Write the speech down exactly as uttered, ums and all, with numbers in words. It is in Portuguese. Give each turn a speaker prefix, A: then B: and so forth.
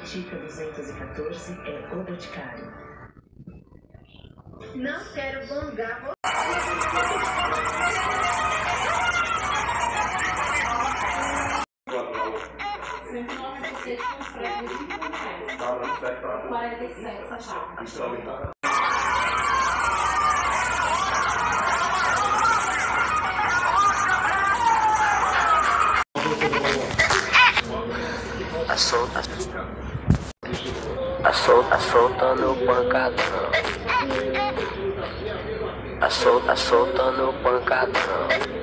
A: Tica duzentos e quatorze é o Boticário.
B: Não quero gongar você.
C: cento e noventa e seis com frete de cinquenta reais. quarenta e sete, Sachá.
D: Assolta, assolta, assoltando o pancadão. Assolta, assoltando o pancadão.